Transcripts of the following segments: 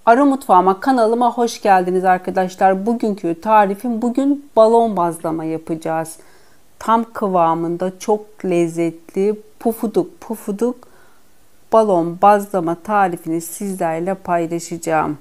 Ara Mutfağıma kanalıma hoş geldiniz arkadaşlar. Bugünkü tarifim balon bazlama yapacağız. Tam kıvamında çok lezzetli pufuduk pufuduk balon bazlama tarifini sizlerle paylaşacağım.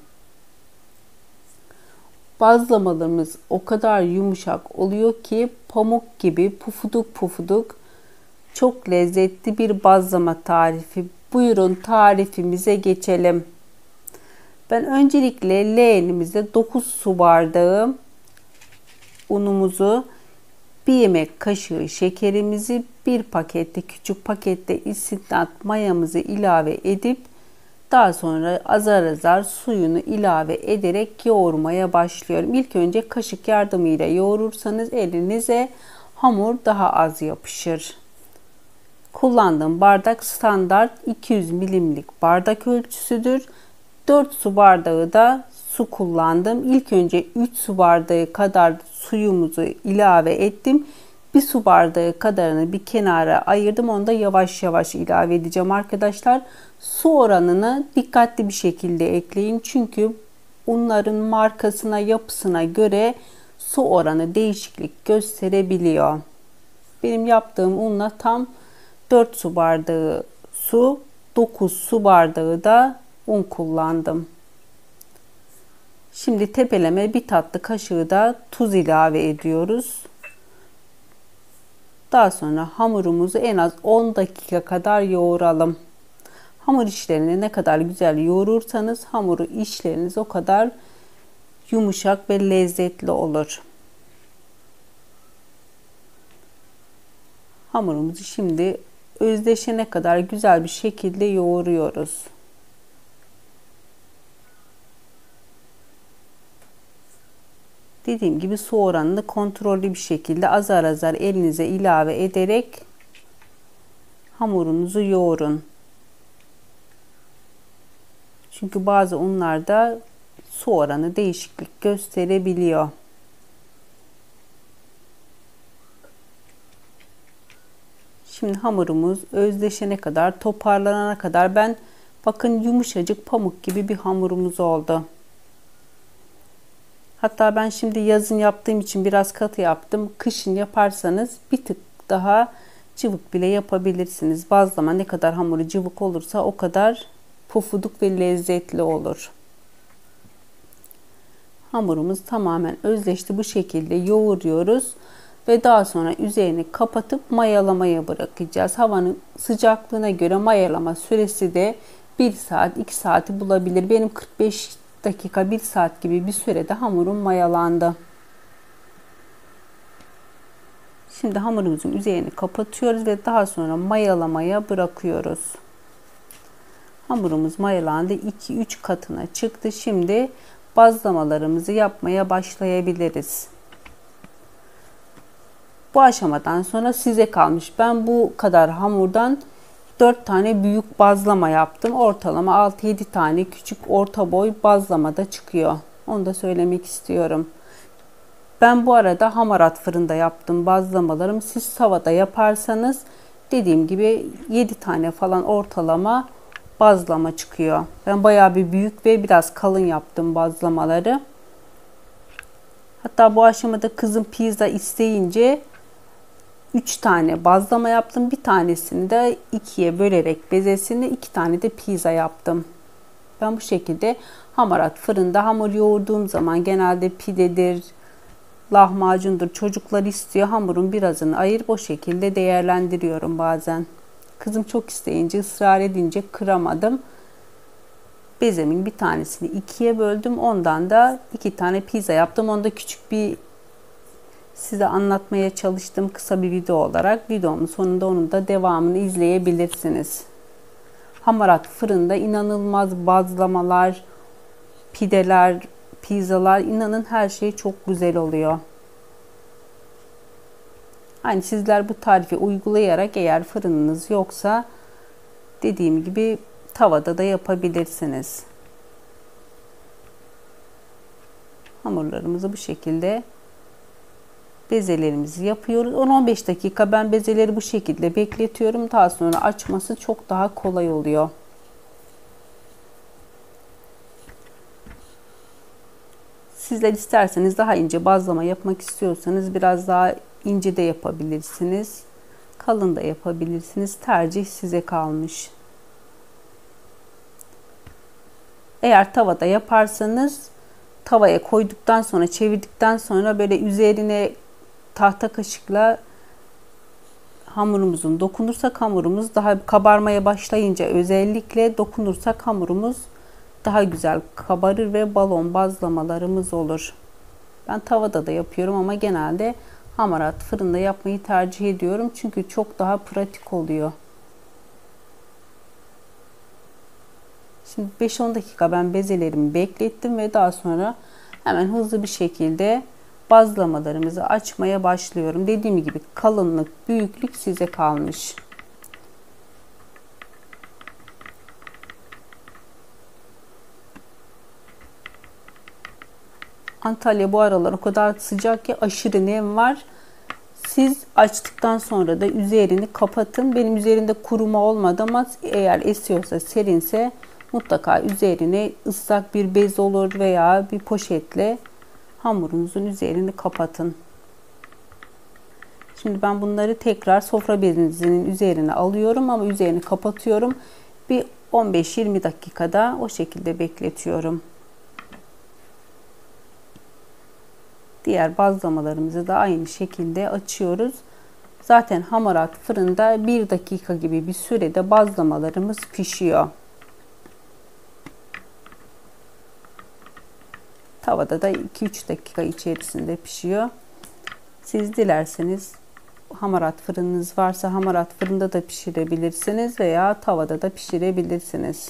Bazlamalarımız o kadar yumuşak oluyor ki pamuk gibi pufuduk pufuduk çok lezzetli bir bazlama tarifi. Buyurun tarifimize geçelim. Ben öncelikle leğenimize 9 su bardağı unumuzu, 1 yemek kaşığı şekerimizi, 1 pakette küçük pakette istinat mayamızı ilave edip daha sonra azar azar suyunu ilave ederek yoğurmaya başlıyorum. İlk önce kaşık yardımıyla yoğurursanız elinize hamur daha az yapışır. Kullandığım bardak standart 200 milimlik bardak ölçüsüdür. 4 su bardağı da su kullandım. İlk önce 3 su bardağı kadar suyumuzu ilave ettim. 1 su bardağı kadarını bir kenara ayırdım. Onu da yavaş yavaş ilave edeceğim arkadaşlar. Su oranını dikkatli bir şekilde ekleyin. Çünkü unların markasına, yapısına göre su oranı değişiklik gösterebiliyor. Benim yaptığım unla tam 4 su bardağı su, 9 su bardağı da un kullandım. Şimdi tepeleme 1 tatlı kaşığı da tuz ilave ediyoruz. Daha sonra hamurumuzu en az 10 dakika kadar yoğuralım. Hamur işlerini ne kadar güzel yoğurursanız hamuru işleriniz o kadar yumuşak ve lezzetli olur. Hamurumuzu şimdi özdeşene kadar güzel bir şekilde yoğuruyoruz. Dediğim gibi su oranını kontrollü bir şekilde azar azar elinize ilave ederek hamurunuzu yoğurun. Çünkü bazı unlarda su oranı değişiklik gösterebiliyor. Şimdi hamurumuz özdeşene kadar, toparlanana kadar bakın yumuşacık pamuk gibi bir hamurumuz oldu. Hatta ben şimdi yazın yaptığım için biraz katı yaptım. Kışın yaparsanız bir tık daha cıvık bile yapabilirsiniz. Bazlama ne kadar hamuru cıvık olursa o kadar pufuduk ve lezzetli olur. Hamurumuz tamamen özleşti. Bu şekilde yoğuruyoruz. Ve daha sonra üzerini kapatıp mayalamaya bırakacağız. Havanın sıcaklığına göre mayalama süresi de 1 saat 2 saati bulabilir. Benim 45 dakika 1 saat gibi bir sürede hamurum mayalandı. Şimdi hamurumuzun üzerini kapatıyoruz ve daha sonra mayalamaya bırakıyoruz. Hamurumuz mayalandı. 2-3 katına çıktı. Şimdi bazlamalarımızı yapmaya başlayabiliriz. Bu aşamadan sonra size kalmış. Ben bu kadar hamurdan 4 tane büyük bazlama yaptım. Ortalama 6-7 tane küçük orta boy bazlama da çıkıyor. Onu da söylemek istiyorum. Ben bu arada hamarat fırında yaptım bazlamalarım. Siz tavada yaparsanız dediğim gibi 7 tane falan ortalama bazlama çıkıyor. Ben bayağı bir büyük ve biraz kalın yaptım bazlamaları. Hatta bu aşamada kızım pizza isteyince 3 tane bazlama yaptım. Bir tanesini de 2'ye bölerek bezesini 2 tane de pizza yaptım. Ben bu şekilde hamarat fırında hamur yoğurduğum zaman genelde pidedir, lahmacundur çocuklar istiyor. Hamurun birazını ayırıp o şekilde değerlendiriyorum bazen. Kızım çok isteyince ısrar edince kıramadım. Bezemin bir tanesini 2'ye böldüm. Ondan da 2 tane pizza yaptım. Onu da küçük bir size anlatmaya çalıştım kısa bir video olarak. Videomun sonunda onun da devamını izleyebilirsiniz. Hamarat fırında inanılmaz bazlamalar, pideler, pizzalar, inanın her şey çok güzel oluyor. Hani sizler bu tarifi uygulayarak eğer fırınınız yoksa dediğim gibi tavada da yapabilirsiniz. Hamurlarımızı bu şekilde bezelerimizi yapıyoruz. 10-15 dakika ben bezeleri bu şekilde bekletiyorum. Daha sonra açması çok daha kolay oluyor. Sizler isterseniz daha ince bazlama yapmak istiyorsanız biraz daha ince de yapabilirsiniz. Kalın da yapabilirsiniz. Tercih size kalmış. Eğer tavada yaparsanız tavaya koyduktan sonra çevirdikten sonra böyle üzerine tahta kaşıkla hamurumuzun dokunursak hamurumuz daha kabarmaya başlayınca özellikle dokunursak hamurumuz daha güzel kabarır ve balon bazlamalarımız olur. Ben tavada da yapıyorum ama genelde hamarat fırında yapmayı tercih ediyorum. Çünkü çok daha pratik oluyor. Şimdi 5-10 dakika ben bezelerimi beklettim ve daha sonra hemen hızlı bir şekilde bazlamalarımızı açmaya başlıyorum. Dediğim gibi kalınlık, büyüklük size kalmış. Antalya bu aralar o kadar sıcak ki aşırı nem var. Siz açtıktan sonra da üzerini kapatın. Benim üzerinde kuruma olmadı ama eğer esiyorsa, serinse mutlaka üzerine ıslak bir bez olur veya bir poşetle hamurunuzun üzerini kapatın. Şimdi ben bunları tekrar sofra bezinin üzerine alıyorum ama üzerini kapatıyorum. Bir 15-20 dakikada o şekilde bekletiyorum. Diğer bazlamalarımızı da aynı şekilde açıyoruz. Zaten hamarat fırında 1 dakika gibi bir sürede bazlamalarımız pişiyor. Tavada da 2-3 dakika içerisinde pişiyor. Siz dilerseniz hamarat fırınınız varsa hamarat fırında da pişirebilirsiniz veya tavada da pişirebilirsiniz.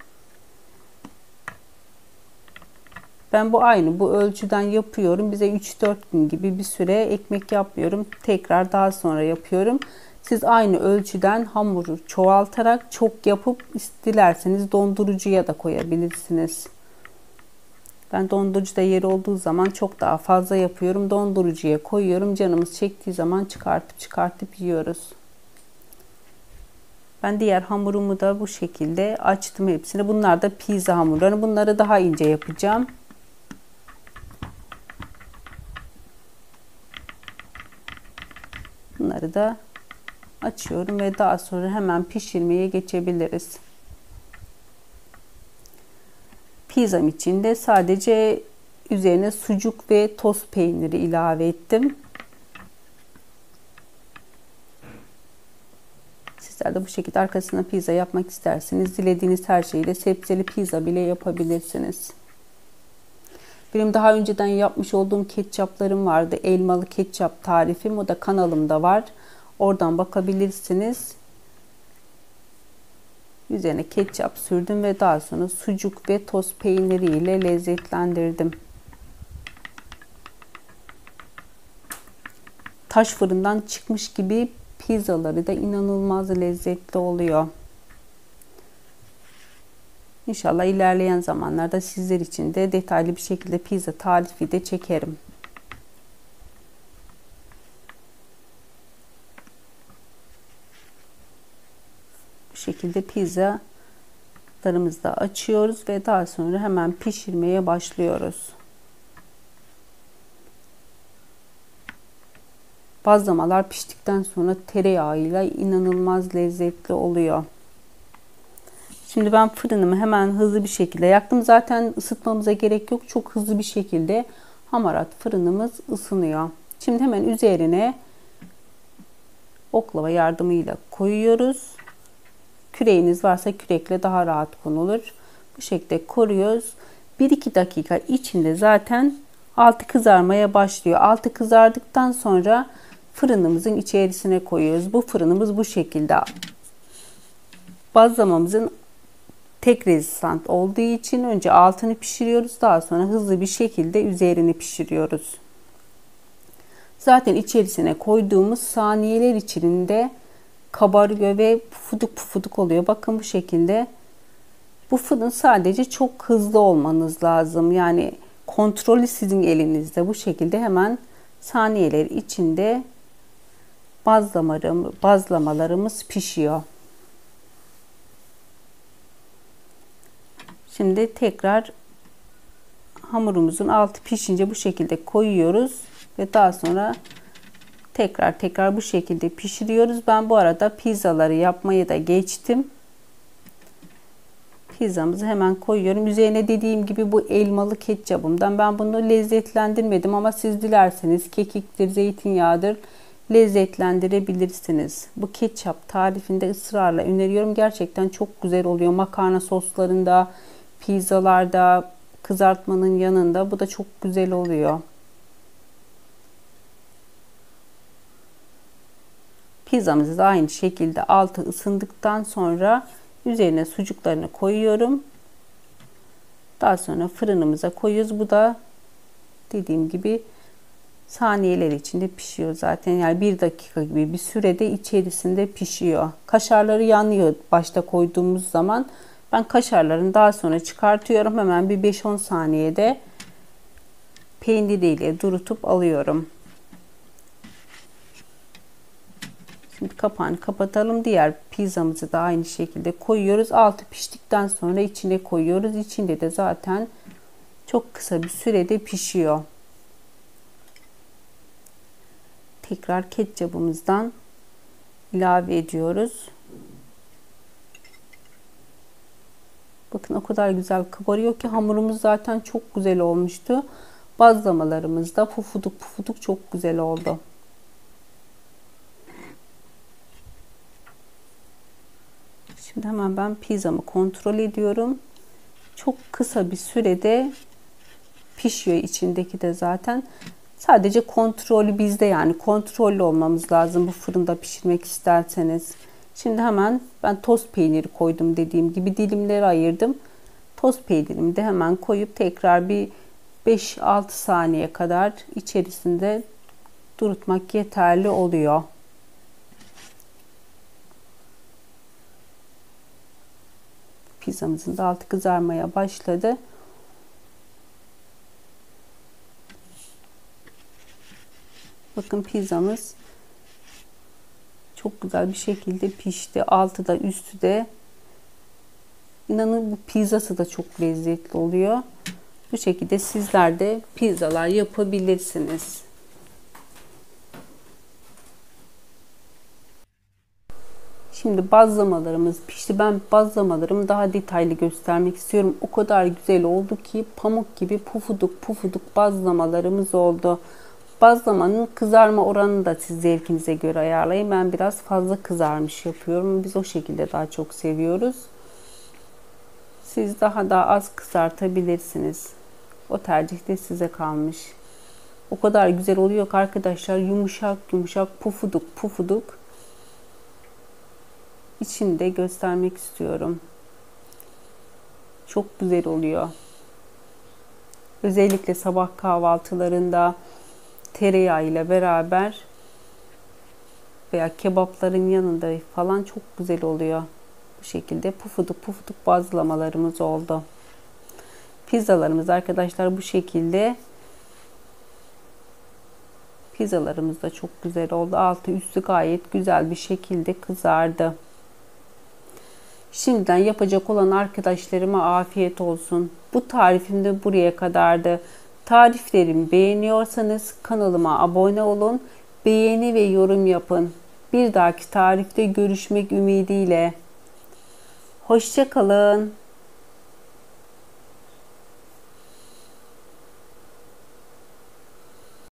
Ben bu ölçüden yapıyorum. Bize 3-4 gün gibi bir süre ekmek yapmıyorum. Tekrar daha sonra yapıyorum. Siz aynı ölçüden hamuru çoğaltarak çok yapıp dilerseniz dondurucuya da koyabilirsiniz. Ben dondurucuda yeri olduğu zaman çok daha fazla yapıyorum. Dondurucuya koyuyorum. Canımız çektiği zaman çıkartıp yiyoruz. Ben diğer hamurumu da bu şekilde açtım hepsini. Bunlar da pizza hamurları. Bunları daha ince yapacağım. Bunları da açıyorum ve daha sonra hemen pişirmeye geçebiliriz. Pizzam için de sadece üzerine sucuk ve toz peyniri ilave ettim. Sizler de bu şekilde arkasına pizza yapmak isterseniz dilediğiniz her şeyle sebzeli pizza bile yapabilirsiniz. Benim daha önceden yapmış olduğum ketçaplarım vardı. Elmalı ketçap tarifim. O da kanalımda var. Oradan bakabilirsiniz. Üzerine ketçap sürdüm ve daha sonra sucuk ve toz peyniri ile lezzetlendirdim. Taş fırından çıkmış gibi pizzaları da inanılmaz lezzetli oluyor. İnşallah ilerleyen zamanlarda sizler için de detaylı bir şekilde pizza tarifi de çekerim. Bu şekilde pizzalarımızı da açıyoruz ve daha sonra hemen pişirmeye başlıyoruz. Bazlamalar piştikten sonra tereyağıyla inanılmaz lezzetli oluyor. Şimdi ben fırınımı hemen hızlı bir şekilde yaktım. Zaten ısıtmamıza gerek yok. Çok hızlı bir şekilde hamarat fırınımız ısınıyor. Şimdi hemen üzerine oklava yardımıyla koyuyoruz. Küreğiniz varsa kürekle daha rahat konulur. Bu şekilde koruyoruz. 1-2 dakika içinde zaten altı kızarmaya başlıyor. Altı kızardıktan sonra fırınımızın içerisine koyuyoruz. Bu fırınımız bu şekilde. Bazlamamızın tek rezistant olduğu için önce altını pişiriyoruz. Daha sonra hızlı bir şekilde üzerini pişiriyoruz. Zaten içerisine koyduğumuz saniyeler içinde kabarıyor ve pufuduk pufuduk oluyor. Bakın bu şekilde. Bu fırın sadece çok hızlı olmanız lazım. Yani kontrolü sizin elinizde. Bu şekilde hemen saniyeler içinde bazlamalarımız pişiyor. Şimdi tekrar Hamurumuzun altı pişince bu şekilde koyuyoruz ve daha sonra tekrar bu şekilde pişiriyoruz. Ben bu arada pizzaları yapmayı da geçtim. Pizzamızı hemen koyuyorum. Üzerine dediğim gibi bu elmalı ketçabımdan. Ben bunu lezzetlendirmedim ama siz dilerseniz kekiktir, zeytinyağıdır lezzetlendirebilirsiniz. Bu ketçap tarifinde ısrarla öneriyorum. Gerçekten çok güzel oluyor. Makarna soslarında, pizzalarda, kızartmanın yanında. Bu da çok güzel oluyor. Pizzamızı da aynı şekilde altı ısındıktan sonra üzerine sucuklarını koyuyorum. Daha sonra fırınımıza koyuyoruz. Bu da dediğim gibi saniyeler içinde pişiyor zaten. Yani 1 dakika gibi bir sürede içerisinde pişiyor. Kaşarları yanıyor başta koyduğumuz zaman. Ben kaşarlarını daha sonra çıkartıyorum. Hemen bir 5-10 saniyede peyniriyle durutup alıyorum. Şimdi kapağını kapatalım. Diğer pizzamızı da aynı şekilde koyuyoruz. Altı piştikten sonra içine koyuyoruz. İçinde de zaten çok kısa bir sürede pişiyor. Tekrar ketçabımızdan ilave ediyoruz. Bakın o kadar güzel kabarıyor ki hamurumuz zaten çok güzel olmuştu. Bazlamalarımız da pufuduk pufuduk çok güzel oldu. Şimdi hemen ben pizzamı kontrol ediyorum. Çok kısa bir sürede pişiyor, içindeki de zaten. Sadece kontrolü bizde, yani kontrollü olmamız lazım bu fırında pişirmek isterseniz. Şimdi hemen ben toz peyniri koydum, dediğim gibi dilimleri ayırdım. Toz peynirimi de hemen koyup tekrar bir 5-6 saniye kadar içerisinde durutmak yeterli oluyor. Pizzamızın da altı kızarmaya başladı. Bakın pizzamız çok güzel bir şekilde pişti. Altı da üstü de. İnanın bu pizzası da çok lezzetli oluyor. Bu şekilde sizler de pizzalar yapabilirsiniz. Şimdi bazlamalarımız pişti. Ben bazlamalarımı daha detaylı göstermek istiyorum. O kadar güzel oldu ki pamuk gibi pufuduk pufuduk bazlamalarımız oldu. Bazlamanın kızarma oranını da siz zevkinize göre ayarlayın. Ben biraz fazla kızarmış yapıyorum. Biz o şekilde daha çok seviyoruz. Siz daha da az kızartabilirsiniz. O tercih de size kalmış. O kadar güzel oluyor ki arkadaşlar, yumuşak yumuşak pufuduk pufuduk. İçini de göstermek istiyorum. Çok güzel oluyor. Özellikle sabah kahvaltılarında tereyağı ile beraber veya kebapların yanında falan çok güzel oluyor. Bu şekilde pufuduk pufuduk bazlamalarımız oldu. Pizzalarımız arkadaşlar bu şekilde. Pizzalarımız da çok güzel oldu. Altı üstü gayet güzel bir şekilde kızardı. Şimdiden yapacak olan arkadaşlarıma afiyet olsun. Bu tarifim de buraya kadardı. Tariflerimi beğeniyorsanız kanalıma abone olun. Beğeni ve yorum yapın. Bir dahaki tarifte görüşmek ümidiyle. Hoşça kalın.